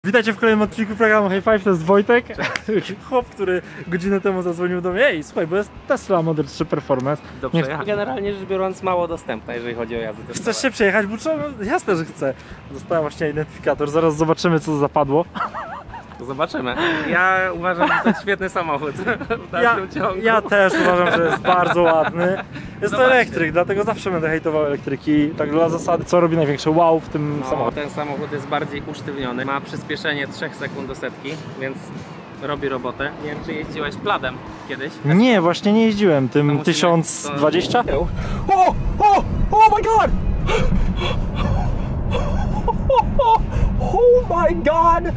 Witajcie w kolejnym odcinku programu High Five, to jest Wojtek. Chłop, który godzinę temu zadzwonił do mnie. Ej, słuchaj, bo jest Tesla Model 3 Performance. Do przejechania. Generalnie rzecz biorąc mało dostępna, jeżeli chodzi o jazdę testowe. Chcesz się przejechać, bo trzeba? Jasne, że chcę. Dostałem właśnie identyfikator, zaraz zobaczymy, co zapadło. Zobaczymy. Ja uważam, że to jest świetny samochód w dalszym ciągu. Ja też uważam, że jest bardzo ładny. Jest to elektryk, dlatego zawsze będę hejtował elektryki. Tak dla zasady, co robi największe wow w tym samochodzie. Ten samochód jest bardziej usztywniony. Ma przyspieszenie 3 sekund do setki, więc robi robotę. Nie wiem, czy jeździłeś Pladem kiedyś? Nie, właśnie nie jeździłem tym 1020. Oh my god! Oh my god!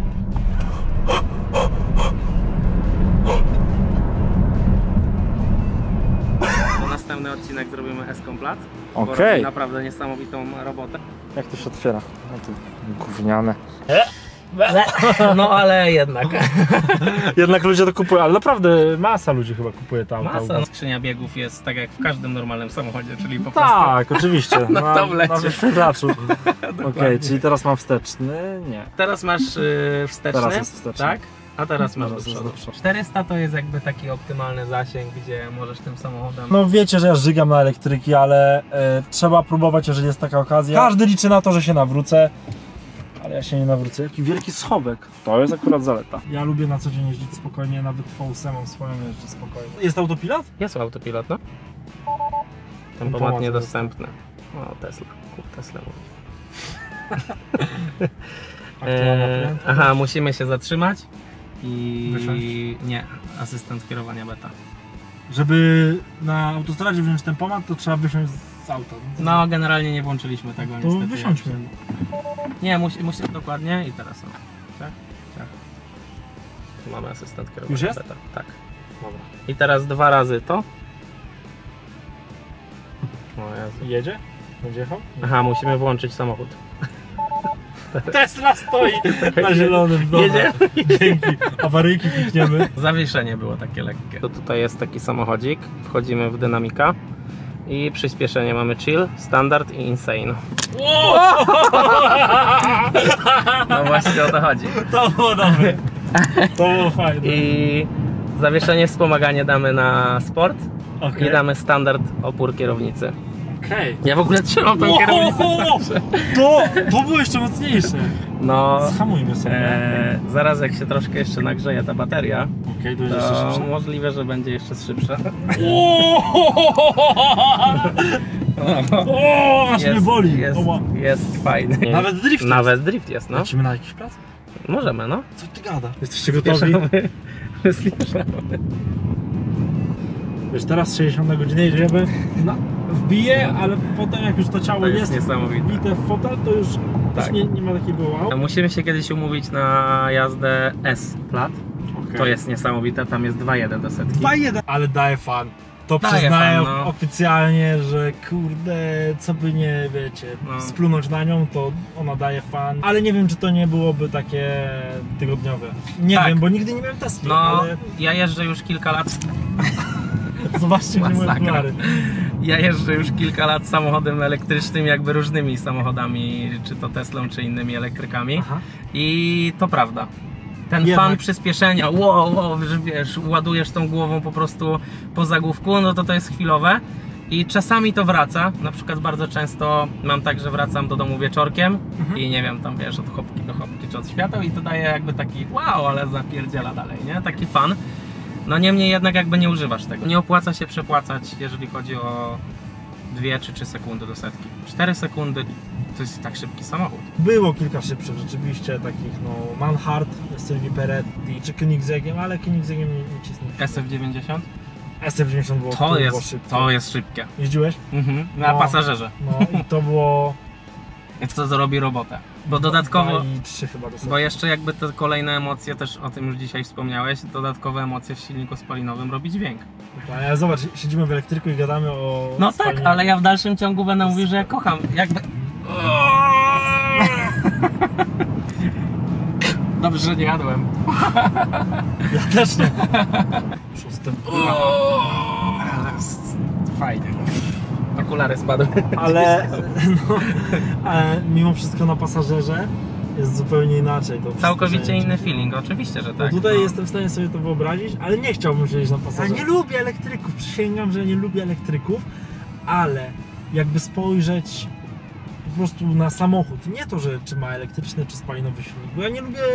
To następny odcinek zrobimy S-Komplat. Okej. Robi naprawdę niesamowitą robotę. Jak to się otwiera? No to gówniane. No ale jednak. Jednak ludzie to kupują, ale naprawdę masa ludzi chyba kupuje tam. Masa. Skrzynia biegów jest tak jak w każdym normalnym samochodzie, czyli po prostu... Tak, oczywiście. to wlecie. Na wyświetlaczu. Okej, czyli teraz mam wsteczny? Nie. Teraz masz wsteczny, Teraz jest wsteczny. tak? A teraz masz do Teraz jest przodu. do przodu. 400 to jest jakby taki optymalny zasięg, gdzie możesz tym samochodem... No wiecie, że ja żygam na elektryki, ale trzeba próbować, jeżeli jest taka okazja. Każdy liczy na to, że się nawrócę. Ale ja się nie nawrócę. Jaki wielki schowek. To jest akurat zaleta. Ja lubię na co dzień jeździć spokojnie, nawet V8 swoją jeżdżę spokojnie. Jest autopilot? Jest autopilot, no? Tempomat niedostępny. O, Tesla. Kup Tesla. Aha, musimy się zatrzymać i... Wysiąść? Nie, asystent kierowania beta. Żeby na autostradzie wziąć tempomat, to trzeba wysiąść z auta. No, generalnie nie włączyliśmy tego To niestety. wysiądźmy. Nie, musi dokładnie i teraz są. Tak? Tak. Tu mamy asystent kierowania Już jest? beta. Tak. Dobra. I teraz 2 razy to. O Jezu. Jedzie? Będzie jechał? Aha, musimy włączyć samochód. Tesla stoi na zielonym. Jedzie? Dzięki. Awaryjki klikniemy. Zawieszenie było takie lekkie. To tutaj jest taki samochodzik. Wchodzimy w dynamika. I przyspieszenie mamy chill, standard i insane. No właśnie o to chodzi. To było dobre. To było fajne. I zawieszenie, wspomaganie damy na sport. Okay. I damy standard opór kierownicy. Okej. Ja w ogóle trzymam tą kierownicę. To było jeszcze mocniejsze. No, Zhamujmy sobie. zaraz jak się troszkę jeszcze nagrzeje ta bateria, Okej, to jest jeszcze to szybsze. możliwe, że będzie jeszcze szybsza. Aż mnie boli. Jest fajny. Nawet drift jest. Nawet drift jest, no. Lecimy na jakiś plac? Możemy, no. Co ty gada? Jesteście gotowi? Spieszamy. Wiesz, teraz 60 na godzinę jedziemy. No, wbije, ale potem jak już to ciało To jest jest niesamowite. wbite w fotel, to już Tak. nie ma takiego wow. Musimy się kiedyś umówić na jazdę S-Plat. Okay. To jest niesamowite, tam jest 2.1 do setki. 2.1, ale daje fan. To Daje przyznaję fan, no. oficjalnie, że kurde, co by nie, wiecie, No. splunąć na nią, to ona daje fan. Ale nie wiem, czy to nie byłoby takie tygodniowe. Nie Tak. wiem, bo nigdy nie miałem testu, No, ale ja jeżdżę już kilka lat. zobaczcie, gdzie moje Masakra. okulary. Ja jeżdżę już kilka lat samochodem elektrycznym, jakby różnymi samochodami, czy to Teslą, czy innymi elektrykami. Aha. I to prawda. Ten Jednak. fan przyspieszenia, wow, że wiesz, ładujesz tą głową po prostu po zagłówku, no to jest chwilowe. I czasami to wraca, na przykład bardzo często mam tak, że wracam do domu wieczorkiem i nie wiem, tam wiesz, od chopki do chopki, czy od świateł i to daje jakby taki wow, ale zapierdziela dalej, nie? Taki fan. No niemniej jednak jakby nie używasz tego. Nie opłaca się przepłacać, jeżeli chodzi o 2 czy 3 sekundy do setki. 4 sekundy to jest tak szybki samochód. Było kilka szybszych rzeczywiście, takich no Manhart, Sylwii Peretti czy Koenigseggiem, ale Koenigseggiem nie cisnę. SF90? SF90 było szybkie. To jest szybkie. Jeździłeś? Na No. pasażerze. No i to było... To robi robotę. Bo dodatkowo, 3 chyba do bo jeszcze jakby te kolejne emocje, też o tym już dzisiaj wspomniałeś, dodatkowe emocje w silniku spalinowym robi dźwięk. Ale zobacz, siedzimy w elektryku i gadamy o... No tak, spalaniu. ale ja w dalszym ciągu będę mówił, że ja kocham. Jakby... Dobrze, że nie jadłem. Ja też nie. Szóstym. Fajnie. Okulary spadły. Ale, no, ale mimo wszystko na pasażerze jest zupełnie inaczej. To Całkowicie przejęcie. inny feeling, oczywiście, że No tak. tutaj no. jestem w stanie sobie to wyobrazić, ale nie chciałbym siedzieć na pasażerze. Ja nie lubię elektryków, przysięgam, że nie lubię elektryków, ale jakby spojrzeć po prostu na samochód, nie to, że czy ma elektryczny, czy spalinowy silnik, bo ja nie lubię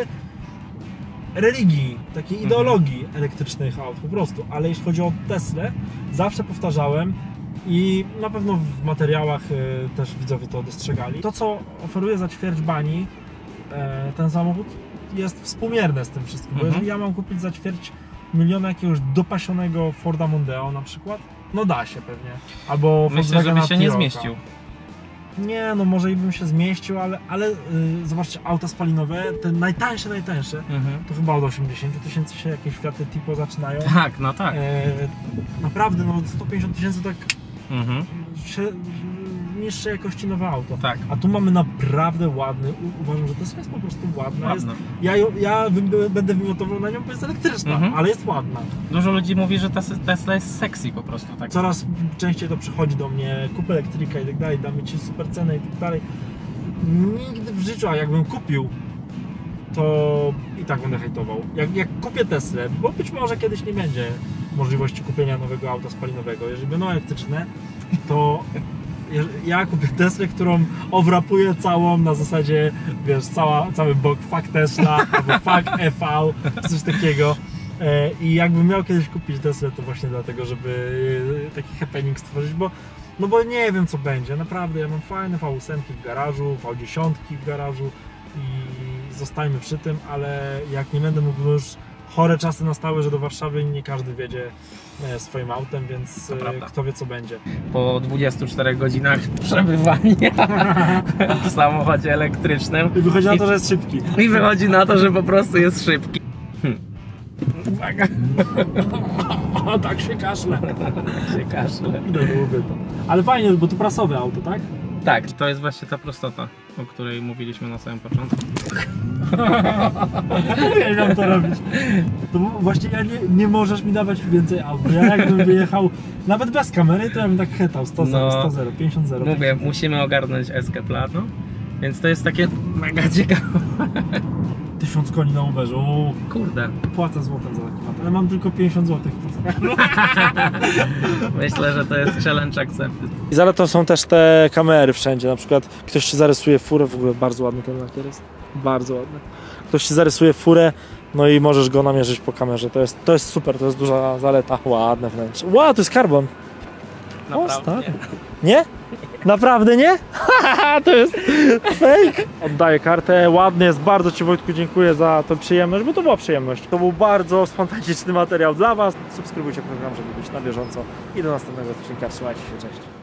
religii, takiej ideologii elektrycznych aut, po prostu, ale jeśli chodzi o Teslę, zawsze powtarzałem i na pewno w materiałach też widzowie to dostrzegali. To, co oferuje za ćwierć bani ten samochód, jest współmierne z tym wszystkim, bo jeżeli ja mam kupić za ćwierć miliona jakiegoś dopasionego Forda Mondeo na przykład, no da się pewnie, albo Myślę, że by Volkswagena się nie T-Rocka. zmieścił. Nie, no może i bym się zmieścił, ale zobaczcie, auta spalinowe, te najtańsze, to chyba od 80 000 się jakieś Fiaty Tipo zaczynają. Tak, no tak. Naprawdę, no 150 000 tak Mhm. niższej jakości nowe auto. Tak. A tu mamy naprawdę ładny, uważam, że Tesla jest po prostu ładna. Ładna. Ja będę wymiotował na nią, bo jest elektryczna, ale jest ładna. Dużo ludzi mówi, że Tesla jest sexy po prostu, tak? Coraz częściej to przychodzi do mnie, kup elektryka i tak dalej, damy ci super cenę i tak dalej. Nigdy w życiu, a jakbym kupił, to i tak będę hejtował. Jak kupię Teslę, bo być może kiedyś nie będzie możliwości kupienia nowego auta spalinowego, jeżeli będą elektryczne, to ja kupię Teslę, którą owrapuję całą na zasadzie, wiesz, cały bok fuck Tesla albo fuck EV, coś takiego. I jakbym miał kiedyś kupić Teslę, to właśnie dlatego, żeby taki happening stworzyć, bo nie wiem co będzie, naprawdę. Ja mam fajne V8 w garażu, V10 w garażu i zostajmy przy tym, ale jak nie będę mógł, już chore czasy nastały, że do Warszawy nie każdy wiedzie swoim autem, więc kto wie co będzie. Po 24 godzinach przebywania w samochodzie elektrycznym. I wychodzi na to, że jest szybki. I wychodzi na to, że po prostu jest szybki. Uwaga! O, tak się kaszle. Się kaszle. No, lubię to. Ale fajnie, bo to prasowe auto, tak? Tak, to jest właśnie ta prostota, o której mówiliśmy na samym początku. Uwielbiam to robić. To właśnie nie możesz mi dawać więcej aut. Ja jakbym wyjechał nawet bez kamery, to ja bym tak hetał 100-0, 50-0. Mówię, musimy ogarnąć Eskę Plato, więc to jest takie mega ciekawe. 1000 koni na Uberze. Kurde. Płacę złotem za taki auto, ale mam tylko 50 zł w portfelu. Myślę, że to jest challenge accepted. I zaletą są też te kamery wszędzie, na przykład ktoś ci zarysuje furę, w ogóle bardzo ładny ten lakier jest, bardzo ładny. Ktoś ci zarysuje furę, no i możesz go namierzyć po kamerze, to jest super, to jest duża zaleta. Ładne wnętrze. Wow, to jest karbon. Naprawdę. Nie? Naprawdę nie? To jest fake. Oddaję kartę, ładny jest, bardzo Ci Wojtku dziękuję za tę przyjemność, bo to była przyjemność. To był bardzo spontaniczny materiał dla Was. Subskrybujcie program, żeby być na bieżąco i do następnego odcinka. Trzymajcie się, cześć.